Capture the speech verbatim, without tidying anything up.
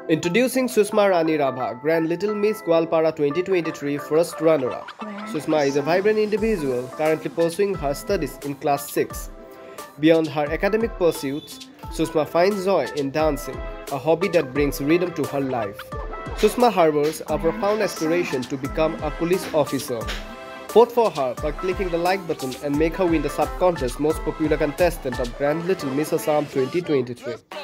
Introducing Susma Rani Rabha, Grand Little Miss Goalpara twenty twenty-three first runner-up. Susma is a vibrant individual currently pursuing her studies in class six. Beyond her academic pursuits, Susma finds joy in dancing, a hobby that brings rhythm to her life. Susma harbors a profound aspiration to become a police officer. Vote for her by clicking the like button and make her win the sub-contest most popular contestant of Grand Little Miss Assam twenty twenty-three.